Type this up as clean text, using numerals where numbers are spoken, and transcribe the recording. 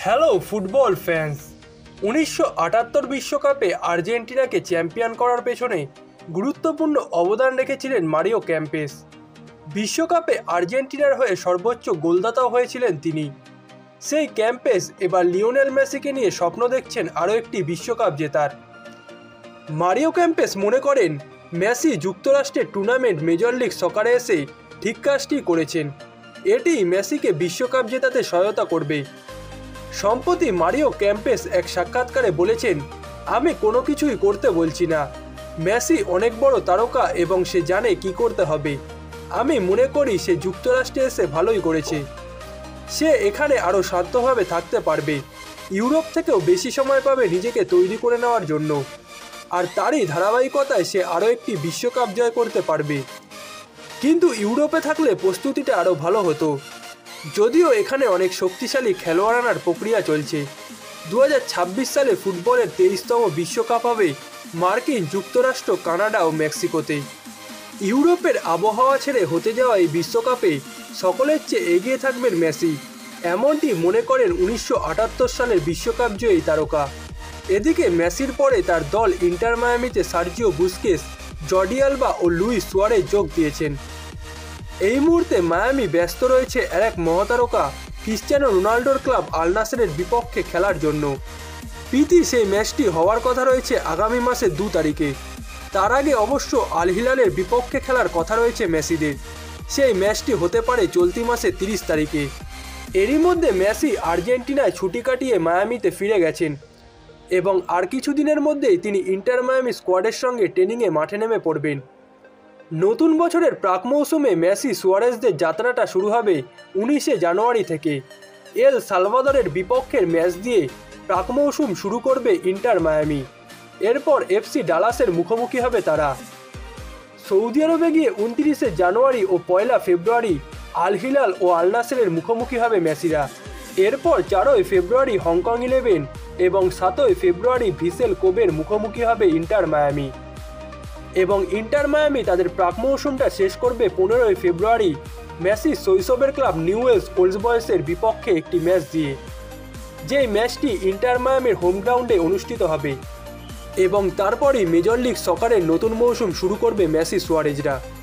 Hello football fans. 1978 বিশ্বকাপে আর্জেন্টিনাকে champion করার পেছনে গুরুত্বপূর্ণ অবদান রেখেছিলেন মারিও ক্যাম্পেস। বিশ্বকাপে আর্জেন্টিনার হয়ে সর্বোচ্চ গোলদাতাও হয়েছিলেন তিনি। সেই ক্যাম্পেস এবার লিওনেল মেসিকে নিয়ে স্বপ্ন দেখছেন আরও একটি বিশ্বকাপ জেতার। মারিও ক্যাম্পেস মনে করেন মেসি যুক্তরাষ্ট্রের টুর্নামেন্ট মেজর লিগ সকারে এসে ঠিক কাজটি করেছেন। এটি মেসিকে বিশ্বকাপ জেতাতে সহায়তা করবে। সম্প্রতি মারিও ক্যাম্পেস এক সাক্ষাৎকারে বলেছেন, আমি কোনো কিছুই করতে বলছি না। মেসি অনেক বড় তারকা এবং সে জানে কি করতে হবে। আমি মনে করি সে যুক্তরাষ্ট্রে এসে ভালোই করেছে। সে এখানে আরও শান্তভাবে থাকতে পারবে, ইউরোপ থেকেও বেশি সময় পাবে নিজেকে তৈরি করে নেওয়ার জন্য। আর তারই ধারাবাহিকতায় সে আরও একটি বিশ্বকাপ জয় করতে পারবে। কিন্তু ইউরোপে থাকলে প্রস্তুতিটা আরও ভালো হতো। যদিও এখানে অনেক শক্তিশালী খেলোয়াড় আনার প্রক্রিয়া চলছে। 2026 সালে ফুটবলের 23তম বিশ্বকাপ হবে মার্কিন যুক্তরাষ্ট্র, কানাডা ও মেক্সিকোতে। ইউরোপের আবহাওয়া ছেড়ে হতে যাওয়া এই বিশ্বকাপে সকলের চেয়ে এগিয়ে থাকবেন মেসি, এমনটি মনে করেন 1978 সালের বিশ্বকাপ জয়ী তারকা। এদিকে মেসির পরে তার দল ইন্টার মায়ামিতে সার্জিও বুস্কেস, জর্ডি আলবা ও লুইস সুয়ারেজ যোগ দিয়েছেন। এই মুহূর্তে মায়ামি ব্যস্ত রয়েছে এক মহাতারকা ক্রিস্টিয়ানো রোনাল্ডোর ক্লাব আল নাসেরের বিপক্ষে খেলার জন্য। প্রীতি সেই ম্যাচটি হওয়ার কথা রয়েছে আগামী মাসের 2 তারিখে। তার আগে অবশ্য আল হিলালের বিপক্ষে খেলার কথা রয়েছে মেসিদের। সেই ম্যাচটি হতে পারে চলতি মাসের 30 তারিখে। এরই মধ্যে মেসি আর্জেন্টিনায় ছুটি কাটিয়ে মায়ামিতে ফিরে গেছেন এবং আর কিছুদিনের মধ্যেই তিনি ইন্টার মায়ামি স্কোয়াডের সঙ্গে ট্রেনিংয়ে মাঠে নেমে পড়বেন। নতুন বছরের প্রাক মৌসুমে মেসি সুয়ারেজদের যাত্রাটা শুরু হবে 19শে জানুয়ারি থেকে। এল সালভাদরের বিপক্ষের ম্যাচ দিয়ে প্রাক মৌসুম শুরু করবে ইন্টার মায়ামি। এরপর এফসি ডালাসের মুখোমুখি হবে তারা। সৌদি আরবে গিয়ে 29শে জানুয়ারি ও 1 ফেব্রুয়ারি আল হিলাল ও আল নাসেরের মুখোমুখি হবে মেসিরা। এরপর 4 ফেব্রুয়ারি হংকং 11 এবং 7 ফেব্রুয়ারি ভিসেল কোবের মুখোমুখি হবে ইন্টার মায়ামি। এবং ইন্টার মায়ামি তাদের প্রাক মৌসুমটা শেষ করবে 15 ফেব্রুয়ারি মেসির শৈশবের ক্লাব নিউওয়েলস ওল্ড বয়েসের বিপক্ষে একটি ম্যাচ দিয়ে, যেই ম্যাচটি ইন্টার মায়ামির হোম গ্রাউন্ডে অনুষ্ঠিত হবে। এবং তারপরই মেজর লিগ সকারের নতুন মৌসুম শুরু করবে মেসি সুয়ারেজরা।